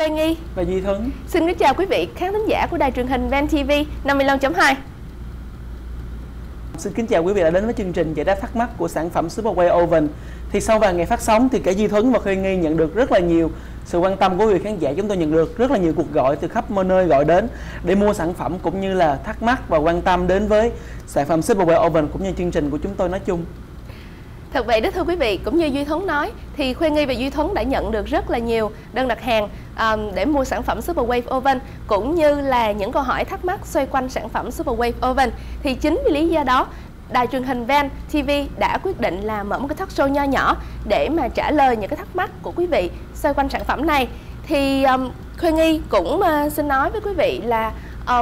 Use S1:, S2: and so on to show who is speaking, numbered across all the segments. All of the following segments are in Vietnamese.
S1: Khuê Nghi
S2: và Duy Thuấn.
S1: Xin kính chào quý vị khán thính giả của đài truyền hình Van TV 55.2.
S2: Xin kính chào quý vị đã đến với chương trình giải đáp thắc mắc của sản phẩm Superway Oven. Thì sau vài ngày phát sóng thì cả Duy Thuấn và Khuê Nghi nhận được rất là nhiều sự quan tâm của quý vị khán giả. Chúng tôi nhận được rất là nhiều cuộc gọi từ khắp mọi nơi gọi đến để mua sản phẩm, cũng như là thắc mắc và quan tâm đến với sản phẩm Superway Oven cũng như chương trình của chúng tôi nói chung.
S1: Thật vậy đó thưa quý vị, cũng như Duy Thuấn nói thì Khuê Nghi và Duy Thuấn đã nhận được rất là nhiều đơn đặt hàng để mua sản phẩm Superwave Oven, cũng như là những câu hỏi thắc mắc xoay quanh sản phẩm Superwave Oven. Thì chính vì lý do đó, đài truyền hình Van TV đã quyết định là mở một cái talk show nho nhỏ để mà trả lời những cái thắc mắc của quý vị xoay quanh sản phẩm này. Thì Khuê Nghi cũng xin nói với quý vị là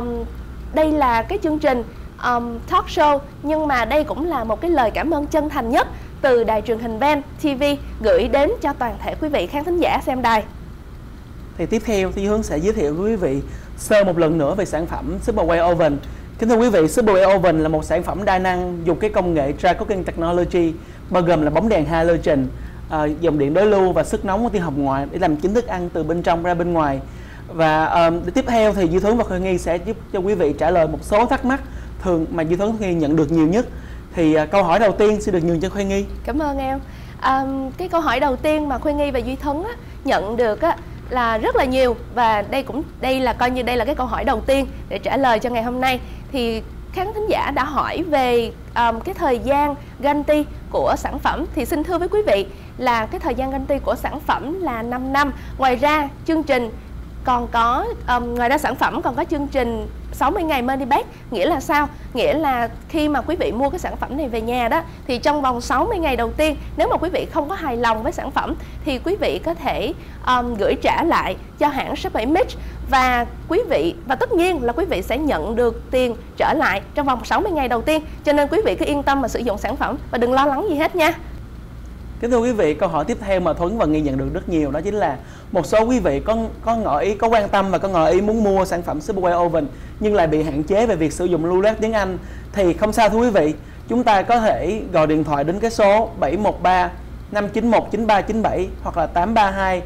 S1: đây là cái chương trình talk show, nhưng mà đây cũng là một cái lời cảm ơn chân thành nhất từ đài truyền hình Van TV gửi đến cho toàn thể quý vị khán thính giả xem đài.
S2: Thì tiếp theo thì Hướng sẽ giới thiệu với quý vị sơ một lần nữa về sản phẩm Superway Oven. Kính thưa quý vị, Superway Oven là một sản phẩm đa năng dùng cái công nghệ Dry Cooking Technology, bao gồm là bóng đèn halogen, dòng điện đối lưu và sức nóng của tia hồng ngoại để làm chính thức ăn từ bên trong ra bên ngoài. Và tiếp theo thì Duy Thuấn và Khuê Nghi sẽ giúp cho quý vị trả lời một số thắc mắc thường mà Duy Thuấn và Khuê Nghi nhận được nhiều nhất. Thì câu hỏi đầu tiên xin được nhường cho Khuê Nghi.
S1: Cảm ơn em. Cái câu hỏi đầu tiên mà Khuê Nghi và Duy Thuấn nhận được là rất là nhiều, và đây là coi như đây là cái câu hỏi đầu tiên để trả lời cho ngày hôm nay. Thì khán thính giả đã hỏi về cái thời gian guarantee của sản phẩm. Thì xin thưa với quý vị là cái thời gian guarantee của sản phẩm là 5 năm. Ngoài ra chương trình còn có ngoài ra sản phẩm còn có chương trình 60 ngày money back. Nghĩa là sao? Nghĩa là khi mà quý vị mua cái sản phẩm này về nhà đó, thì trong vòng 60 ngày đầu tiên, nếu mà quý vị không có hài lòng với sản phẩm thì quý vị có thể gửi trả lại cho hãng Shopee Image, và tất nhiên là quý vị sẽ nhận được tiền trở lại trong vòng 60 ngày đầu tiên. Cho nên quý vị cứ yên tâm mà sử dụng sản phẩm và đừng lo lắng gì hết nha.
S2: Kính thưa quý vị, câu hỏi tiếp theo mà Thuấn và Nghi nhận được rất nhiều đó chính là một số quý vị có ngỏ ý, có quan tâm và có ngỏ ý muốn mua sản phẩm Superway Oven nhưng lại bị hạn chế về việc sử dụng lưu loát tiếng Anh. Thì không sao thưa quý vị, chúng ta có thể gọi điện thoại đến cái số 713 591 9397 hoặc là 832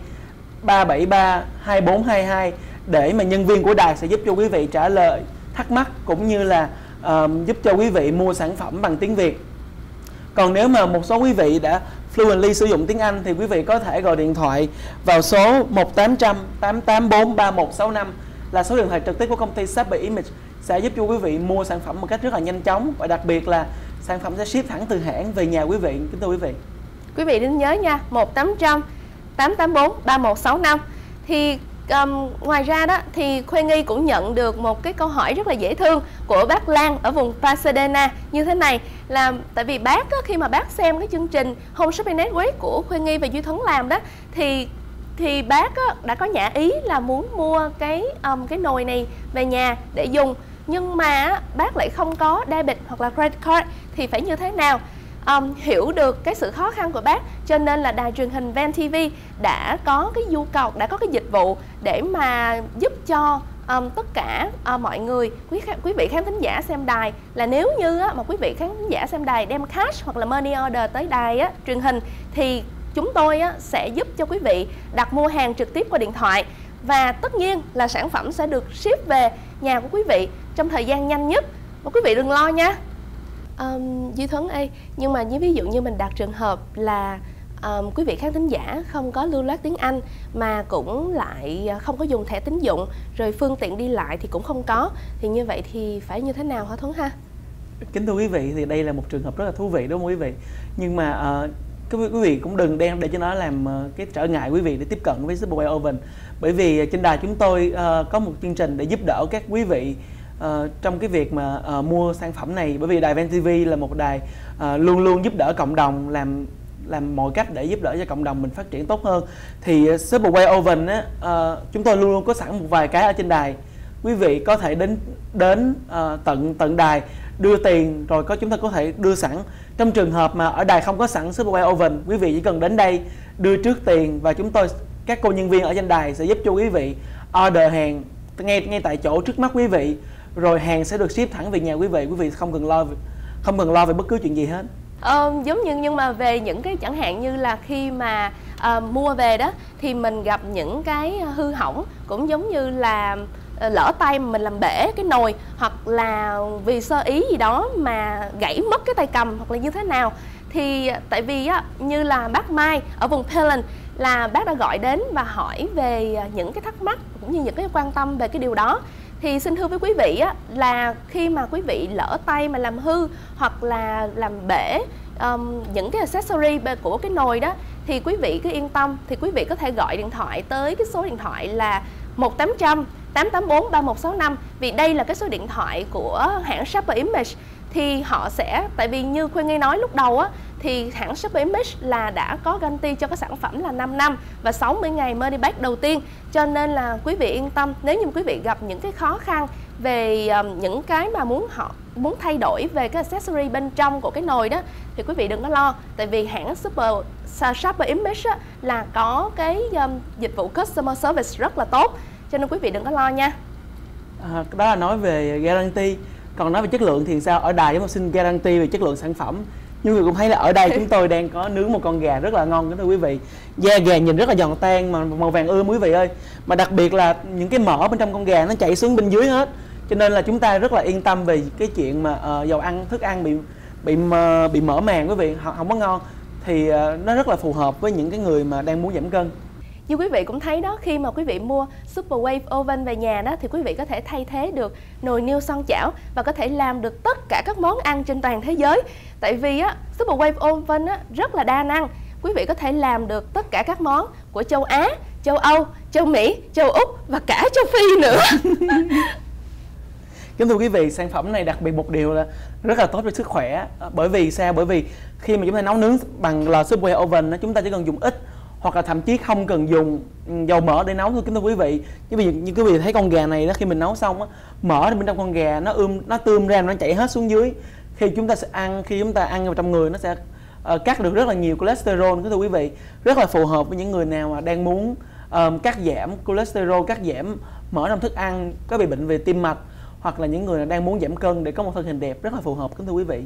S2: 373 2422 để mà nhân viên của đài sẽ giúp cho quý vị trả lời thắc mắc, cũng như là giúp cho quý vị mua sản phẩm bằng tiếng Việt. Còn nếu mà một số quý vị đã fluently sử dụng tiếng Anh thì quý vị có thể gọi điện thoại vào số 1800 884 3165 là số điện thoại trực tiếp của công ty Shopee Image, sẽ giúp cho quý vị mua sản phẩm một cách rất là nhanh chóng, và đặc biệt là sản phẩm sẽ ship thẳng từ hãng về nhà quý vị. Kính thưa quý vị,
S1: quý vị nên nhớ nha, 1800 884 3165. Thì ngoài ra đó thì Khuê Nghi cũng nhận được một cái câu hỏi rất là dễ thương của bác Lan ở vùng Pasadena như thế này, là tại vì bác khi mà bác xem cái chương trình Home Shopping Network của Khuê Nghi và Duy Thuấn làm đó, thì bác đã có nhã ý là muốn mua cái nồi này về nhà để dùng, nhưng mà bác lại không có debit hoặc là credit card thì phải như thế nào? Hiểu được cái sự khó khăn của bác, cho nên là đài truyền hình Van TV đã có cái nhu cầu, đã có cái dịch vụ để mà giúp cho tất cả mọi người, quý vị khán thính giả xem đài, là nếu như mà quý vị khán thính giả xem đài đem cash hoặc là money order tới đài truyền hình, thì chúng tôi sẽ giúp cho quý vị đặt mua hàng trực tiếp qua điện thoại, và tất nhiên là sản phẩm sẽ được ship về nhà của quý vị trong thời gian nhanh nhất, và quý vị đừng lo nha. Duy Thuấn ơi, nhưng mà ví dụ như mình đặt trường hợp là quý vị khán thính giả không có lưu loát tiếng Anh mà cũng lại không có dùng thẻ tín dụng, rồi phương tiện đi lại thì cũng không có, thì như vậy thì phải như thế nào hả Thuấn ha?
S2: Kính thưa quý vị, thì đây là một trường hợp rất là thú vị đúng không quý vị? Nhưng mà quý vị cũng đừng đem để cho nó làm cái trở ngại quý vị để tiếp cận với Superway Oven, bởi vì trên đài chúng tôi có một chương trình để giúp đỡ các quý vị trong cái việc mà mua sản phẩm này, bởi vì đài Van TV là một đài luôn luôn giúp đỡ cộng đồng, làm mọi cách để giúp đỡ cho cộng đồng mình phát triển tốt hơn. Thì Superway Oven chúng tôi luôn luôn có sẵn một vài cái ở trên đài, quý vị có thể đến tận đài đưa tiền, rồi chúng ta có thể đưa sẵn. Trong trường hợp mà ở đài không có sẵn Superway Oven, quý vị chỉ cần đến đây đưa trước tiền, và các cô nhân viên ở trên đài sẽ giúp cho quý vị order hàng ngay tại chỗ trước mắt quý vị, rồi hàng sẽ được ship thẳng về nhà quý vị không cần lo về bất cứ chuyện gì hết.
S1: Giống như, nhưng mà về những cái chẳng hạn như là khi mà mua về đó thì mình gặp những cái hư hỏng, cũng giống như là lỡ tay mà mình làm bể cái nồi, hoặc là vì sơ ý gì đó mà gãy mất cái tay cầm hoặc là như thế nào. Thì tại vì á, như là bác Mai ở vùng Pelham là bác đã gọi đến và hỏi về những cái thắc mắc cũng như những cái quan tâm về cái điều đó. Thì xin thưa với quý vị á, là khi mà quý vị lỡ tay mà làm hư hoặc là làm bể những cái accessory của cái nồi đó, thì quý vị cứ yên tâm, thì quý vị có thể gọi điện thoại tới cái số điện thoại là 1-800 884 3165, vì đây là cái số điện thoại của hãng Sharper Image. Thì họ sẽ, tại vì như Khuyên Nghi nói lúc đầu á, thì hãng Sharper Image là đã có guarantee cho cái sản phẩm là 5 năm và 60 ngày money back đầu tiên. Cho nên là quý vị yên tâm, nếu như quý vị gặp những cái khó khăn về những cái mà muốn thay đổi về cái accessory bên trong của cái nồi đó, thì quý vị đừng có lo. Tại vì hãng Sharper Image á, là có cái dịch vụ customer service rất là tốt, cho nên quý vị đừng có lo nha.
S2: Đó là nói về guarantee. Còn nói về chất lượng thì sao? Ở đài chúng tôi xin guarantee về chất lượng sản phẩm. Nhưng người cũng thấy là ở đây chúng tôi đang có nướng một con gà rất là ngon, thưa quý vị. Da gà nhìn rất là giòn tan mà màu vàng ươm quý vị ơi. Mà đặc biệt là những cái mỡ bên trong con gà nó chảy xuống bên dưới hết. Cho nên là chúng ta rất là yên tâm về cái chuyện mà dầu ăn, thức ăn bị mỡ màng quý vị, không có ngon. Thì nó rất là phù hợp với những cái người mà đang muốn giảm cân.
S1: Như quý vị cũng thấy đó, khi mà quý vị mua Super Wave Oven về nhà đó, thì quý vị có thể thay thế được nồi niêu xoong chảo và có thể làm được tất cả các món ăn trên toàn thế giới. Tại vì á, Super Wave Oven á, rất là đa năng. Quý vị có thể làm được tất cả các món của châu Á, châu Âu, châu Mỹ, châu Úc và cả châu Phi nữa.
S2: Kính thưa quý vị, sản phẩm này đặc biệt một điều là rất là tốt cho sức khỏe. Bởi vì sao? Bởi vì khi mà chúng ta nấu nướng bằng lò Super Wave Oven, chúng ta chỉ cần dùng ít, hoặc là thậm chí không cần dùng dầu mỡ để nấu thôi. Kính thưa quý vị, như quý vị thấy con gà này đó, khi mình nấu xong á, mỡ bên trong con gà nó tươm ra, nó chảy hết xuống dưới. Khi chúng ta ăn vào trong người, nó sẽ cắt được rất là nhiều cholesterol. Kính thưa quý vị, rất là phù hợp với những người nào mà đang muốn cắt giảm cholesterol, cắt giảm mỡ trong thức ăn, có bị bệnh về tim mạch, hoặc là những người đang muốn giảm cân để có một thân hình đẹp, rất là phù hợp. Kính thưa quý vị.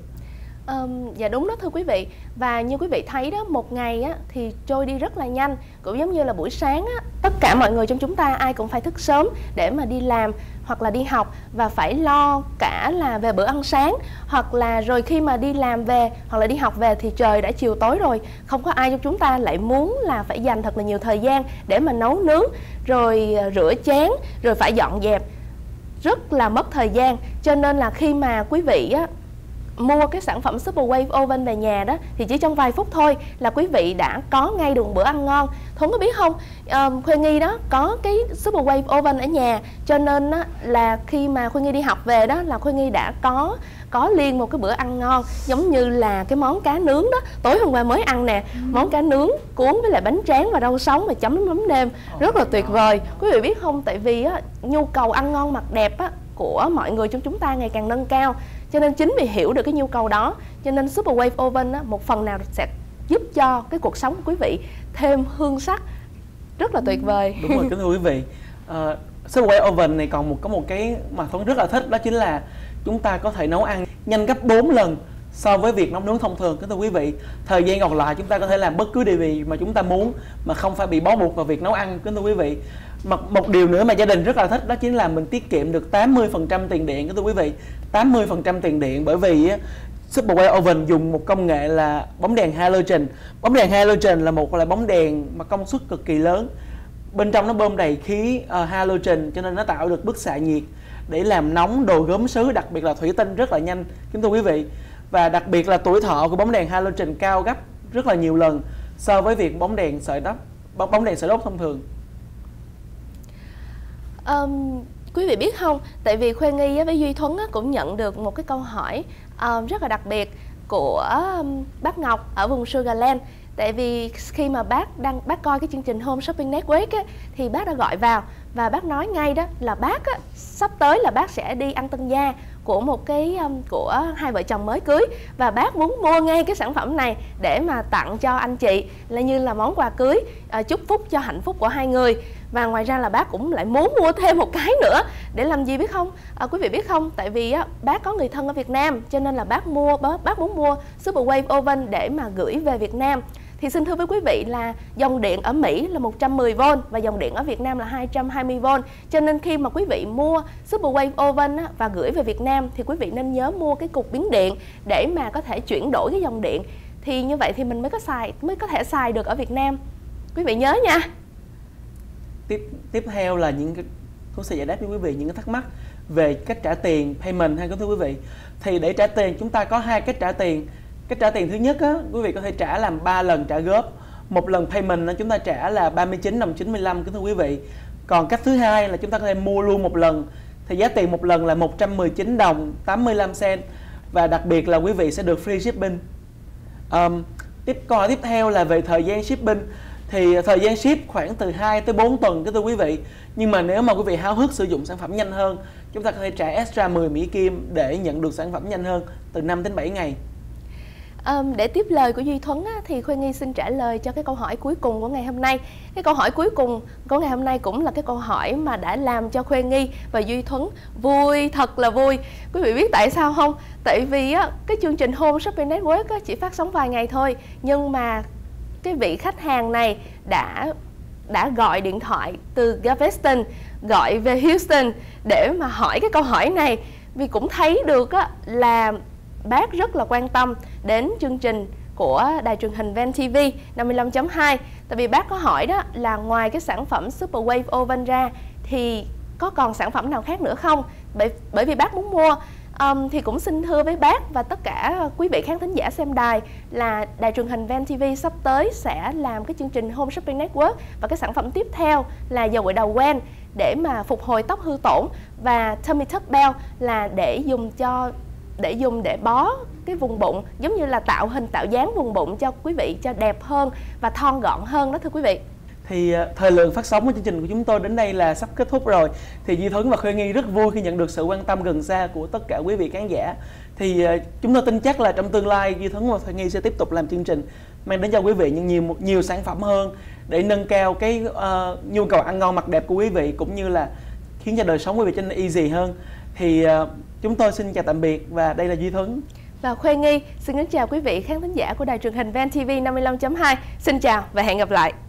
S1: Dạ đúng đó thưa quý vị. Và như quý vị thấy đó, một ngày á, thì trôi đi rất là nhanh. Cũng giống như là buổi sáng á, tất cả mọi người trong chúng ta ai cũng phải thức sớm để mà đi làm hoặc là đi học, và phải lo cả là về bữa ăn sáng, hoặc là rồi khi mà đi làm về hoặc là đi học về thì trời đã chiều tối rồi. Không có ai trong chúng ta lại muốn là phải dành thật là nhiều thời gian để mà nấu nướng, rồi rửa chén, rồi phải dọn dẹp, rất là mất thời gian. Cho nên là khi mà quý vị á, mua cái sản phẩm Super Wave Oven về nhà đó, thì chỉ trong vài phút thôi là quý vị đã có ngay được bữa ăn ngon. Thuấn có biết không, Khuyên Nghi đó có cái Super Wave Oven ở nhà, cho nên đó, là khi mà Khuyên Nghi đi học về đó là Khuyên Nghi đã có liền một cái bữa ăn ngon, giống như là cái món cá nướng đó, tối hôm qua mới ăn nè, món cá nướng cuốn với lại bánh tráng và rau sống và chấm mắm nêm, rất là tuyệt vời. Quý vị biết không, tại vì á, nhu cầu ăn ngon mặc đẹp á, của mọi người trong chúng ta ngày càng nâng cao, cho nên chính vì hiểu được cái nhu cầu đó, cho nên Super Wave Oven á, một phần nào sẽ giúp cho cái cuộc sống của quý vị thêm hương sắc, rất là tuyệt vời.
S2: Đúng rồi, kính thưa quý vị, Super Wave Oven này còn có một cái mà Thuấn rất là thích, đó chính là chúng ta có thể nấu ăn nhanh gấp 4 lần so với việc nấu nướng thông thường. Kính thưa quý vị, thời gian còn lại chúng ta có thể làm bất cứ điều gì mà chúng ta muốn mà không phải bị bó buộc vào việc nấu ăn. Kính thưa quý vị, một điều nữa mà gia đình rất là thích, đó chính là mình tiết kiệm được 80% tiền điện. Kính thưa quý vị, 80% tiền điện, bởi vì Super Wave Oven dùng một công nghệ là bóng đèn halogen. Bóng đèn halogen là một loại bóng đèn mà công suất cực kỳ lớn, bên trong nó bơm đầy khí halogen, cho nên nó tạo được bức xạ nhiệt để làm nóng đồ gốm sứ, đặc biệt là thủy tinh rất là nhanh. Kính thưa quý vị, và đặc biệt là tuổi thọ của bóng đèn halogen cao gấp rất là nhiều lần so với việc bóng đèn sợi đốt thông thường.
S1: Quý vị biết không, tại vì Khuyên Nghi với Duy Thuấn cũng nhận được một cái câu hỏi rất là đặc biệt của bác Ngọc ở vùng Sugarland. Tại vì khi mà bác coi cái chương trình Home Shopping Network á, thì bác đã gọi vào và bác nói ngay đó là bác sắp tới là bác sẽ đi ăn tân gia của một cái của hai vợ chồng mới cưới, và bác muốn mua ngay cái sản phẩm này để mà tặng cho anh chị là như là món quà cưới, chúc phúc cho hạnh phúc của hai người. Và ngoài ra là bác cũng lại muốn mua thêm một cái nữa để làm gì biết không? Quý vị biết không, tại vì bác có người thân ở Việt Nam, cho nên là bác muốn mua Super Wave Oven để mà gửi về Việt Nam. Thì xin thưa với quý vị là dòng điện ở Mỹ là 110V và dòng điện ở Việt Nam là 220V. Cho nên khi mà quý vị mua Super Wave Oven và gửi về Việt Nam thì quý vị nên nhớ mua cái cục biến điện để mà có thể chuyển đổi cái dòng điện. Thì như vậy thì mình mới có thể xài được ở Việt Nam. Quý vị nhớ nha.
S2: Tiếp theo là cũng sẽ giải đáp cho quý vị những cái thắc mắc về cách trả tiền payment ha, thưa quý vị. Thì để trả tiền chúng ta có hai cách trả tiền. Cách trả tiền thứ nhất á, quý vị có thể trả làm 3 lần trả góp. Một lần payment chúng ta trả là 39,95 thưa quý vị. Còn cách thứ hai là chúng ta có thể mua luôn một lần. Thì giá tiền một lần là 119 đồng 85 cent. Và đặc biệt là quý vị sẽ được free shipping. Câu hỏi tiếp theo là về thời gian shipping. Thì thời gian ship khoảng từ 2 tới 4 tuần thưa quý vị. Nhưng mà nếu mà quý vị háo hức sử dụng sản phẩm nhanh hơn, chúng ta có thể trả extra 10 Mỹ Kim để nhận được sản phẩm nhanh hơn từ 5 đến 7 ngày.
S1: Để tiếp lời của Duy Thuấn thì Khuê Nghi xin trả lời cho cái câu hỏi cuối cùng của ngày hôm nay. Cái câu hỏi cuối cùng của ngày hôm nay cũng là cái câu hỏi mà đã làm cho Khuê Nghi và Duy Thuấn vui, thật là vui. Quý vị biết tại sao không? Tại vì cái chương trình Home Shopping Network chỉ phát sóng vài ngày thôi, nhưng mà cái vị khách hàng này đã gọi điện thoại từ Galveston gọi về Houston để mà hỏi cái câu hỏi này, vì cũng thấy được là bác rất là quan tâm đến chương trình của đài truyền hình Van TV 55.2. Tại vì bác có hỏi đó là ngoài cái sản phẩm Super Wave Oven ra thì có còn sản phẩm nào khác nữa không? Bởi vì bác muốn mua. Thì cũng xin thưa với bác và tất cả quý vị khán thính giả xem đài là đài truyền hình Van TV sắp tới sẽ làm cái chương trình Home Shopping Network, và cái sản phẩm tiếp theo là dầu gội đầu Gwen để mà phục hồi tóc hư tổn, và Tummy Tuck Bell là để dùng để bó cái vùng bụng, giống như là tạo dáng vùng bụng cho quý vị cho đẹp hơn và thon gọn hơn đó thưa quý vị.
S2: Thì thời lượng phát sóng của chương trình của chúng tôi đến đây là sắp kết thúc rồi. Thì Duy Thuấn và Khuê Nghi rất vui khi nhận được sự quan tâm gần xa của tất cả quý vị khán giả. Thì chúng tôi tin chắc là trong tương lai Duy Thuấn và Khuê Nghi sẽ tiếp tục làm chương trình mang đến cho quý vị nhiều sản phẩm hơn để nâng cao cái nhu cầu ăn ngon mặc đẹp của quý vị, cũng như là khiến cho đời sống quý vị trở nên easy hơn. Thì chúng tôi xin chào tạm biệt, và đây là Duy Thuấn
S1: và Khuê Nghi xin kính chào quý vị khán thính giả của đài truyền hình Van TV 55.2. Xin chào và hẹn gặp lại.